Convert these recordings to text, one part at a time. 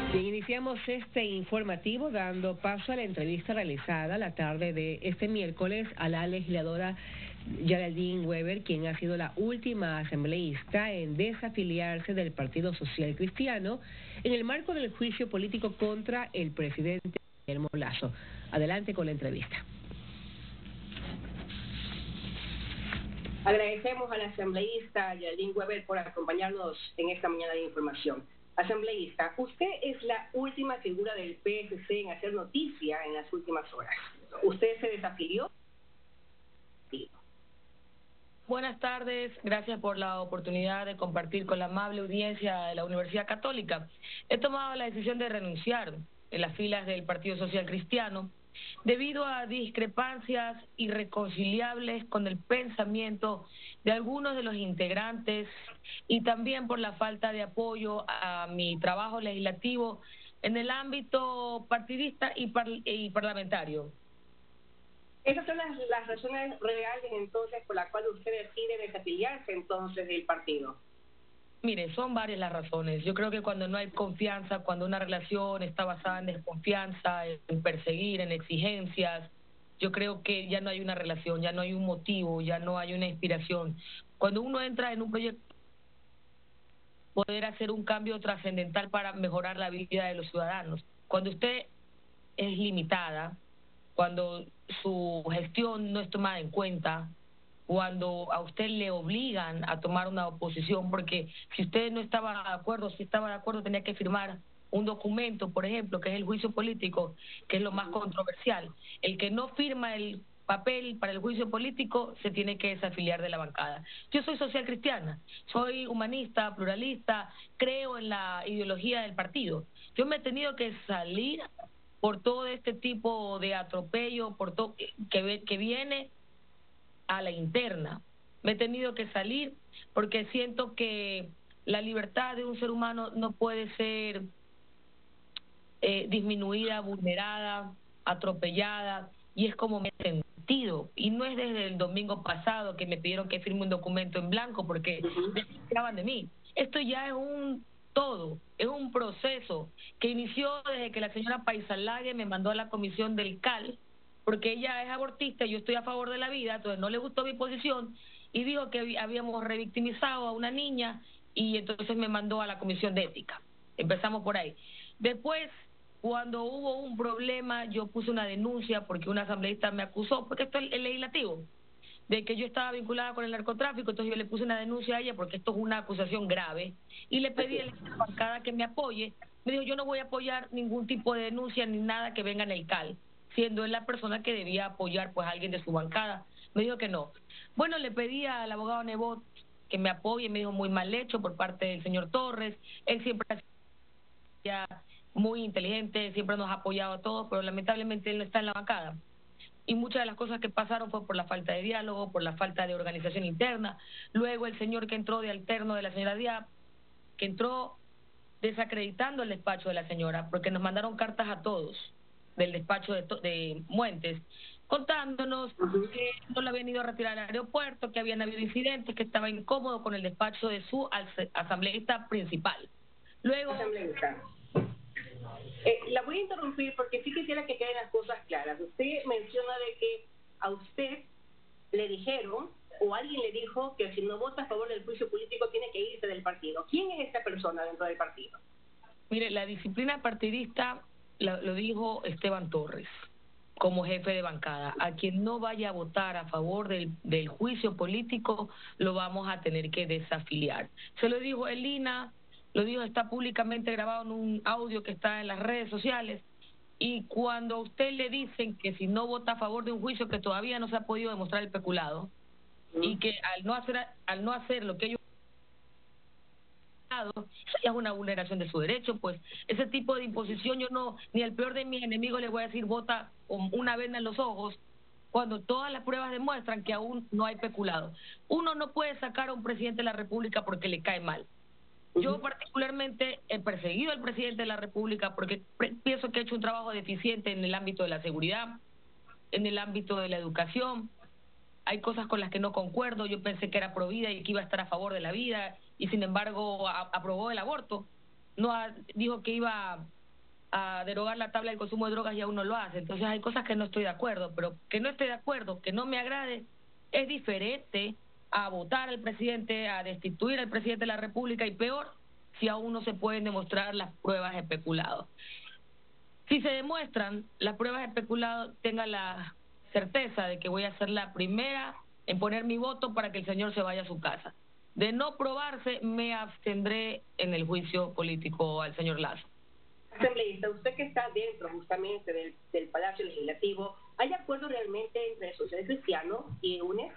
Bien, iniciamos este informativo dando paso a la entrevista realizada la tarde de este miércoles a la legisladora Geraldine Weber, quien ha sido la última asambleísta en desafiliarse del Partido Social Cristiano en el marco del juicio político contra el presidente Guillermo Lasso. Adelante con la entrevista. Agradecemos a la asambleísta Geraldine Weber por acompañarnos en esta mañana de información. Asambleísta, usted es la última figura del PSC en hacer noticia en las últimas horas. ¿Usted se desafilió? Sí. Buenas tardes, gracias por la oportunidad de compartir con la amable audiencia de la Universidad Católica. He tomado la decisión de renunciar en las filas del Partido Social Cristiano debido a discrepancias irreconciliables con el pensamiento de algunos de los integrantes y también por la falta de apoyo a mi trabajo legislativo en el ámbito partidista y parlamentario. Esas son las razones reales entonces por las cuales usted decide desafiliarse entonces del partido. Mire, son varias las razones. Yo creo que cuando no hay confianza, cuando una relación está basada en desconfianza, en perseguir, en exigencias, yo creo que ya no hay una relación, ya no hay un motivo, ya no hay una inspiración. Cuando uno entra en un proyecto, poder hacer un cambio trascendental para mejorar la vida de los ciudadanos. Cuando usted es limitada, cuando su gestión no es tomada en cuenta, cuando a usted le obligan a tomar una oposición, porque si usted no estaba de acuerdo, si estaba de acuerdo tenía que firmar un documento, por ejemplo, que es el juicio político, que es lo más controversial. El que no firma el papel para el juicio político se tiene que desafiliar de la bancada. Yo soy social cristiana, soy humanista, pluralista, creo en la ideología del partido. Yo me he tenido que salir por todo este tipo de atropello, por todo que viene a la interna. Me he tenido que salir porque siento que la libertad de un ser humano no puede ser disminuida, vulnerada, atropellada, y es como me he sentido. Y no es desde el domingo pasado que me pidieron que firme un documento en blanco porque desconfiaban de mí. Esto ya es un todo, es un proceso que inició desde que la señora Paisalague me mandó a la comisión del CAL, porque ella es abortista y yo estoy a favor de la vida, entonces no le gustó mi posición y dijo que habíamos revictimizado a una niña y entonces me mandó a la comisión de ética. Empezamos por ahí. Después, cuando hubo un problema, yo puse una denuncia porque una asambleísta me acusó, porque esto es el legislativo, de que yo estaba vinculada con el narcotráfico, entonces yo le puse una denuncia a ella porque esto es una acusación grave y le pedí a la bancada que me apoye. Me dijo, yo no voy a apoyar ningún tipo de denuncia ni nada que venga en el CAL, siendo él la persona que debía apoyar pues a alguien de su bancada. Me dijo que no. Bueno, le pedí al abogado Nebot que me apoye, me dijo muy mal hecho por parte del señor Torres. Él siempre ha sido muy inteligente, siempre nos ha apoyado a todos, pero lamentablemente él no está en la bancada. Y muchas de las cosas que pasaron fue por la falta de diálogo, por la falta de organización interna. Luego el señor que entró de alterno de la señora Diab, que entró desacreditando el despacho de la señora, porque nos mandaron cartas a todos del despacho de Muentes, contándonos que no lo habían ido a retirar al aeropuerto, que habían habido incidentes, que estaba incómodo con el despacho de su asambleísta principal. Luego... la voy a interrumpir porque sí quisiera que queden las cosas claras. Usted menciona de que a usted le dijeron o alguien le dijo que si no vota a favor del juicio político tiene que irse del partido. ¿Quién es esta persona dentro del partido? Mire, la disciplina partidista lo dijo Esteban Torres como jefe de bancada. A quien no vaya a votar a favor del juicio político lo vamos a tener que desafiliar. Se lo dijo Elina, lo dijo, está públicamente grabado en un audio que está en las redes sociales, y cuando a usted le dicen que si no vota a favor de un juicio que todavía no se ha podido demostrar el peculado, y que al no hacer lo que ellos eso ya es una vulneración de su derecho, pues ese tipo de imposición yo no, ni al peor de mis enemigos le voy a decir vota con una venda en los ojos, cuando todas las pruebas demuestran que aún no hay peculado. Uno no puede sacar a un presidente de la República porque le cae mal. Yo particularmente he perseguido al presidente de la República porque pienso que ha hecho un trabajo deficiente en el ámbito de la seguridad, en el ámbito de la educación. Hay cosas con las que no concuerdo. Yo pensé que era pro vida y que iba a estar a favor de la vida y sin embargo aprobó el aborto. No dijo que iba a derogar la tabla del consumo de drogas y aún no lo hace. Entonces hay cosas que no estoy de acuerdo, pero que no esté de acuerdo, que no me agrade, es diferente a votar al presidente, a destituir al presidente de la República y peor si aún no se pueden demostrar las pruebas de especulado. Si se demuestran las pruebas de especulado, tenga la certeza de que voy a ser la primera en poner mi voto para que el señor se vaya a su casa. De no probarse, me abstendré en el juicio político al señor Lazo. Asambleísta, usted que está dentro justamente del Palacio Legislativo, ¿hay acuerdo realmente entre el Social Cristiano y UNES?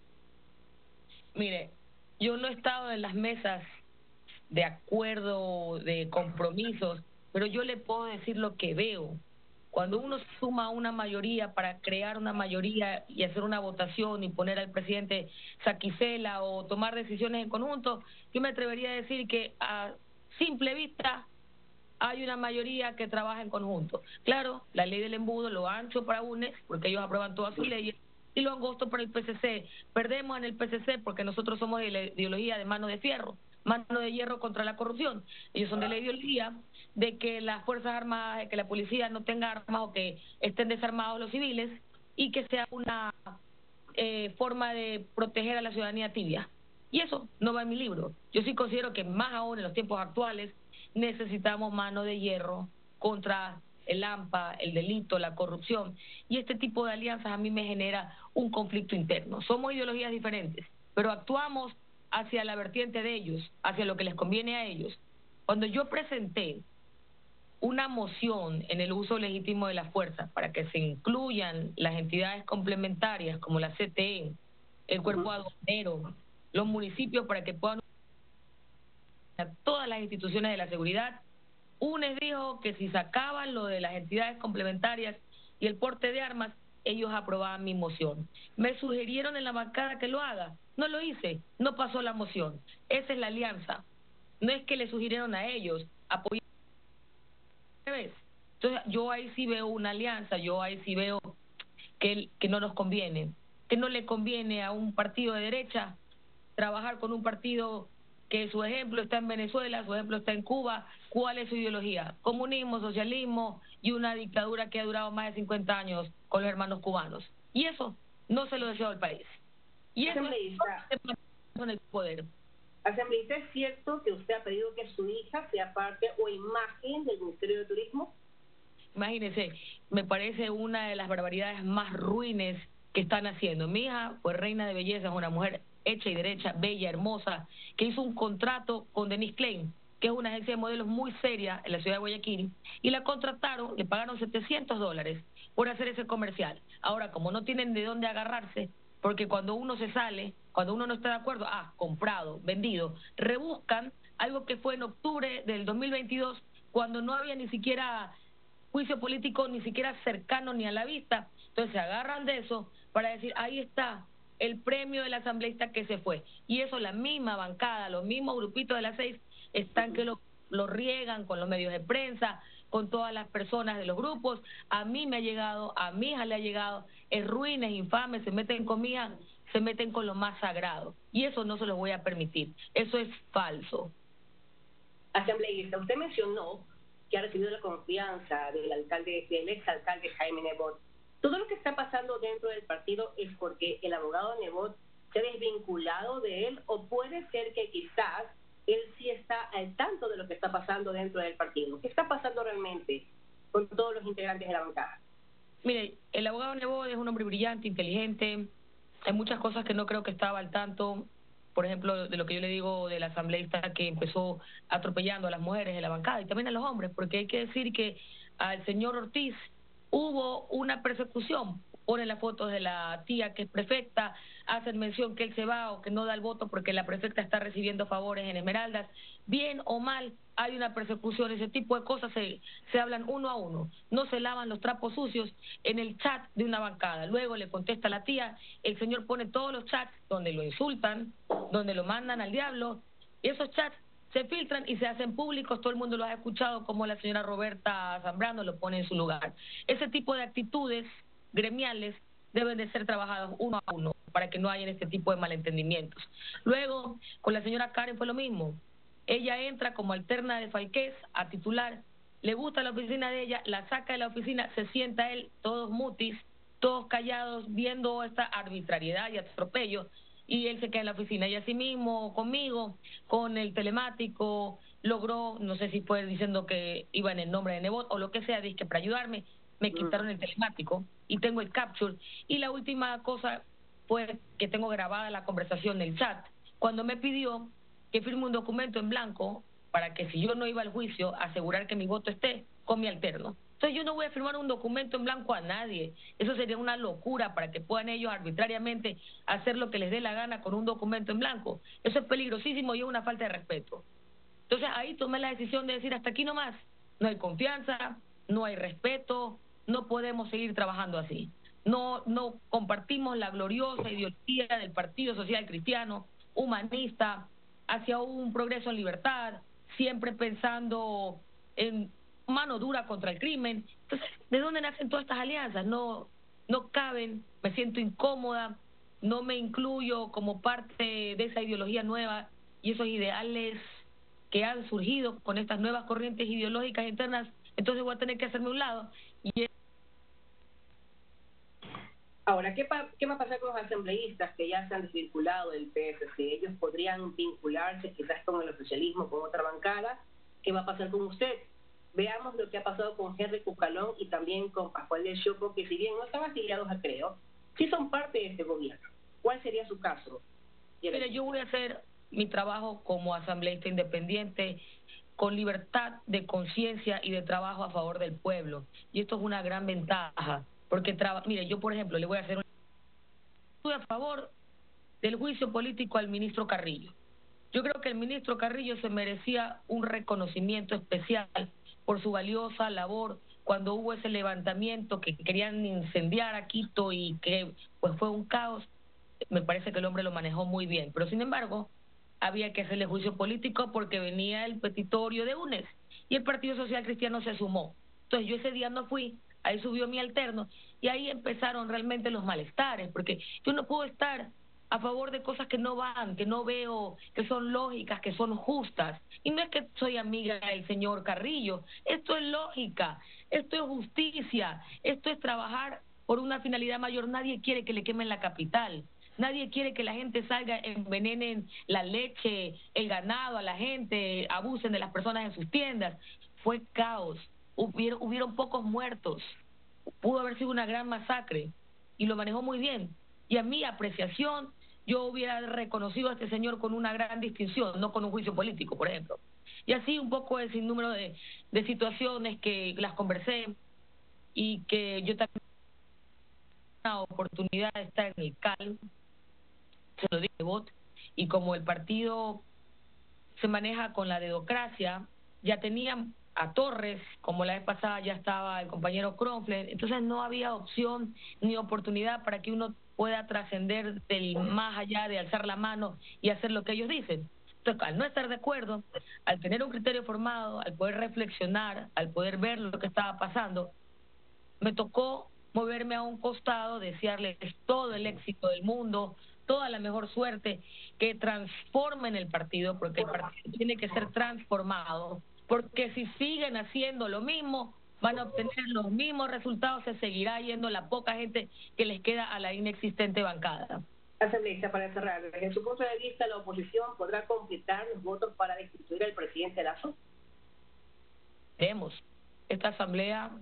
Mire, yo no he estado en las mesas de acuerdo, de compromisos, pero yo le puedo decir lo que veo. Cuando uno suma una mayoría para crear una mayoría y hacer una votación y poner al presidente Saquicela o tomar decisiones en conjunto, yo me atrevería a decir que a simple vista hay una mayoría que trabaja en conjunto. Claro, la ley del embudo, lo ancho para UNES, porque ellos aprueban todas sus leyes, y lo angosto para el PCC. Perdemos en el PCC porque nosotros somos de la ideología de mano de fierro, mano de hierro contra la corrupción. Ellos son de la ideología de que las Fuerzas Armadas, de que la policía no tenga armas o que estén desarmados los civiles y que sea una forma de proteger a la ciudadanía tibia. Y eso no va en mi libro. Yo sí considero que más aún en los tiempos actuales necesitamos mano de hierro contra el AMPA, el delito, la corrupción. Y este tipo de alianzas a mí me genera un conflicto interno. Somos ideologías diferentes, pero actuamos hacia la vertiente de ellos, hacia lo que les conviene a ellos. Cuando yo presenté una moción en el uso legítimo de la fuerza para que se incluyan las entidades complementarias como la CTE, el cuerpo aduanero, los municipios para que puedan a todas las instituciones de la seguridad, UNES dijo que si sacaban lo de las entidades complementarias y el porte de armas, ellos aprobaban mi moción. Me sugirieron en la bancada que lo haga, no lo hice, no pasó la moción. Esa es la alianza. No es que le sugirieron a ellos apoyar. Entonces yo ahí sí veo una alianza, yo ahí sí veo que no nos conviene, que no le conviene a un partido de derecha trabajar con un partido que su ejemplo está en Venezuela, su ejemplo está en Cuba. ¿Cuál es su ideología? Comunismo, socialismo y una dictadura que ha durado más de 50 años con los hermanos cubanos. Y eso no se lo deseo al país. Y eso es con el poder. Asambleísta, ¿es cierto que usted ha pedido que su hija sea parte o imagen del Ministerio de Turismo? Imagínese, me parece una de las barbaridades más ruines que están haciendo. Mi hija fue reina de belleza, es una mujer hecha y derecha, bella, hermosa, que hizo un contrato con Denise Klein, que es una agencia de modelos muy seria en la ciudad de Guayaquil, y la contrataron, le pagaron $700 por hacer ese comercial. Ahora, como no tienen de dónde agarrarse, porque cuando uno se sale, cuando uno no está de acuerdo, comprado, vendido, rebuscan algo que fue en octubre del 2022, cuando no había ni siquiera juicio político, ni siquiera cercano ni a la vista. Entonces se agarran de eso para decir, ahí está el premio del asambleísta que se fue. Y eso la misma bancada, los mismos grupitos de las 6 están que lo riegan con los medios de prensa, con todas las personas de los grupos. A mí me ha llegado, a mi hija le ha llegado, es ruines, infames, se meten conmigo, se meten con lo más sagrado. Y eso no se lo voy a permitir. Eso es falso. Asambleísta, usted mencionó que ha recibido la confianza del exalcalde Jaime Nebot. Todo lo que está pasando dentro del partido es porque el abogado Nebot se ha desvinculado de él, o puede ser que quizás él sí está al tanto de lo que está pasando dentro del partido. ¿Qué está pasando realmente con todos los integrantes de la bancada? Mire, el abogado Nebot es un hombre brillante, inteligente. Hay muchas cosas que no creo que estaba al tanto. Por ejemplo, de lo que yo le digo del asambleísta que empezó atropellando a las mujeres de la bancada y también a los hombres, porque hay que decir que al señor Ortiz hubo una persecución. Ponen las fotos de la tía que es prefecta, hacen mención que él se va o que no da el voto porque la prefecta está recibiendo favores en Esmeraldas. Bien o mal, hay una persecución. Ese tipo de cosas se hablan uno a uno. No se lavan los trapos sucios en el chat de una bancada. Luego le contesta la tía, el señor pone todos los chats donde lo insultan, donde lo mandan al diablo, y esos chats se filtran y se hacen públicos. Todo el mundo lo ha escuchado, como la señora Roberta Zambrano lo pone en su lugar. Ese tipo de actitudes gremiales deben de ser trabajados uno a uno para que no haya este tipo de malentendimientos. Luego, con la señora Karen fue lo mismo. Ella entra como alterna de Falqués a titular le gusta la oficina de ella, la saca de la oficina, se sienta él, todos mutis, todos callados, viendo esta arbitrariedad y atropello, y él se queda en la oficina. Y así mismo conmigo, con el telemático, logró, no sé si fue diciendo que iba en el nombre de Nebot o lo que sea, dizque para ayudarme, me quitaron el telemático y tengo el capture. Y la última cosa fue que tengo grabada la conversación del chat, cuando me pidió que firme un documento en blanco para que si yo no iba al juicio, asegurar que mi voto esté con mi alterno. Entonces yo no voy a firmar un documento en blanco a nadie. Eso sería una locura para que puedan ellos arbitrariamente hacer lo que les dé la gana con un documento en blanco. Eso es peligrosísimo y es una falta de respeto. Entonces ahí tomé la decisión de decir hasta aquí nomás. No hay confianza, no hay respeto, no podemos seguir trabajando así. No compartimos la gloriosa ideología del Partido Social Cristiano, humanista, hacia un progreso en libertad, siempre pensando en mano dura contra el crimen. Entonces, ¿de dónde nacen todas estas alianzas? No caben, me siento incómoda, no me incluyo como parte de esa ideología nueva y esos ideales que han surgido con estas nuevas corrientes ideológicas internas. Entonces voy a tener que hacerme a un lado. Y ahora, ¿qué va a pasar con los asambleístas que ya se han desvinculado del PSC? Ellos podrían vincularse quizás con el oficialismo, con otra bancada. ¿Qué va a pasar con usted? Veamos lo que ha pasado con Henry Cucalón y también con Pascual del Choco, que si bien no están afiliados a Creo, sí son parte de este gobierno. ¿Cuál sería su caso? Mire, yo voy a hacer mi trabajo como asambleísta independiente con libertad de conciencia y de trabajo a favor del pueblo. Y esto es una gran ventaja, porque, mire, yo, por ejemplo, le voy a hacer estoy a favor del juicio político al ministro Carrillo. Yo creo que el ministro Carrillo se merecía un reconocimiento especial por su valiosa labor cuando hubo ese levantamiento que querían incendiar a Quito y que pues fue un caos. Me parece que el hombre lo manejó muy bien, pero sin embargo había que hacerle juicio político porque venía el petitorio de UNES y el Partido Social Cristiano se sumó. Entonces yo ese día no fui, ahí subió mi alterno y ahí empezaron realmente los malestares, porque yo no puedo estar a favor de cosas que no van, que no veo, que son lógicas, que son justas. Y no es que soy amiga del señor Carrillo, esto es lógica, esto es justicia, esto es trabajar por una finalidad mayor. Nadie quiere que le quemen la capital, nadie quiere que la gente salga, envenenen la leche, el ganado a la gente, abusen de las personas en sus tiendas. Fue caos, hubieron pocos muertos, pudo haber sido una gran masacre y lo manejó muy bien. Y a mi apreciación, yo hubiera reconocido a este señor con una gran distinción, no con un juicio político, por ejemplo. Y así un poco el sinnúmero de situaciones que las conversé y que yo también tuve una oportunidad de estar en el CAL, se lo dije, y como el partido se maneja con la dedocracia, ya tenían a Torres, como la vez pasada ya estaba el compañero Kronfler, entonces no había opción ni oportunidad para que uno pueda trascender del más allá de alzar la mano y hacer lo que ellos dicen. Entonces, al no estar de acuerdo, al tener un criterio formado, al poder reflexionar, al poder ver lo que estaba pasando, me tocó moverme a un costado, desearles todo el éxito del mundo, toda la mejor suerte, que transformen el partido, porque el partido tiene que ser transformado, porque si siguen haciendo lo mismo, van a obtener los mismos resultados, se seguirá yendo la poca gente que les queda a la inexistente bancada. Asambleísta, para cerrar, desde su punto de vista, ¿la oposición podrá completar los votos para destituir al presidente Lasso? Vemos, esta asamblea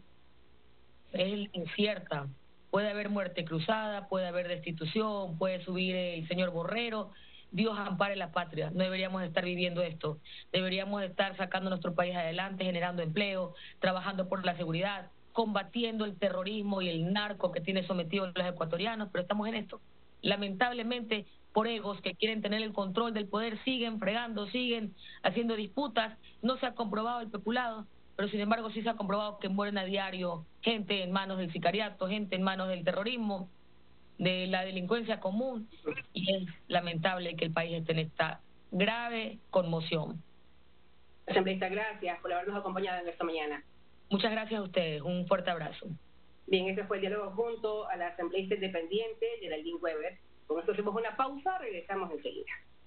es incierta. Puede haber muerte cruzada, puede haber destitución, puede subir el señor Borrero. Dios ampare la patria. No deberíamos estar viviendo esto. Deberíamos estar sacando nuestro país adelante, generando empleo, trabajando por la seguridad, combatiendo el terrorismo y el narco que tiene sometidos los ecuatorianos, pero estamos en esto. Lamentablemente, por egos que quieren tener el control del poder, siguen fregando, siguen haciendo disputas. No se ha comprobado el peculado, pero sin embargo sí se ha comprobado que mueren a diario gente en manos del sicariato, gente en manos del terrorismo, de la delincuencia común, y es lamentable que el país esté en esta grave conmoción. Asambleísta, gracias por habernos acompañado en esta mañana. Muchas gracias a ustedes, un fuerte abrazo. Bien, ese fue el diálogo junto a la asambleísta independiente Geraldine Weber. Con esto hacemos una pausa, regresamos enseguida.